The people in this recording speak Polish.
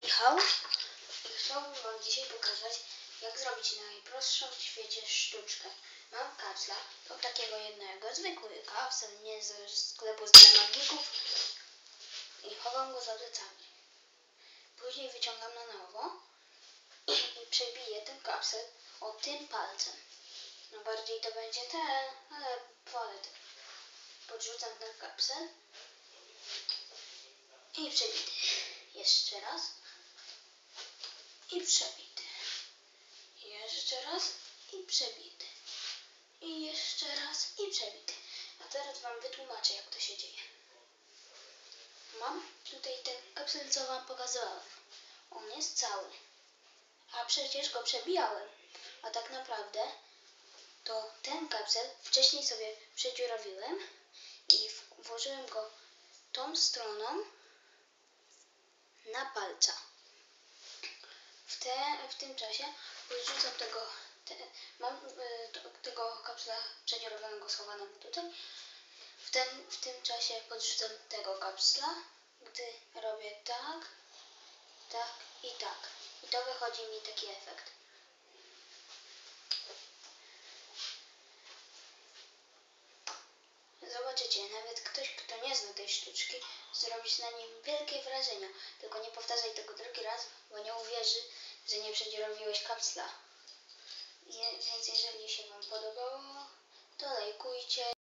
Michał i chciałbym Wam dzisiaj pokazać, jak zrobić najprostszą w świecie sztuczkę. Mam kapsla, to takiego jednego, zwykły kapsel, nie ze sklepu dla magików, i chowam go za plecami. Później wyciągam na nowo i przebiję ten kapsel o tym palcem. No bardziej to będzie ten, ale wolę ten. Podrzucam ten kapsel i przebity. Jeszcze raz. I przebity. Jeszcze raz i przebity. I jeszcze raz i przebity. A teraz Wam wytłumaczę, jak to się dzieje. Mam tutaj ten kapsel, co Wam pokazywałem. On jest cały. A przecież go przebijałem. A tak naprawdę to ten kapsel wcześniej sobie przedziurawiłem i włożyłem go tą stroną na palca. W tym czasie podrzucam mam tego kapsla przedziurowanego schowanego tutaj. W tym czasie podrzucam tego kapsla, gdy robię tak, tak i tak. I to wychodzi mi taki efekt. Zobaczycie, nawet ktoś, kto nie zna tej sztuczki, zrobić na nim wielkie wrażenie. Tylko nie powtarzaj tego drugi raz, bo nie uwierzy, że nie przedziurowiłeś kapsla. Więc jeżeli się Wam podobało, to lajkujcie.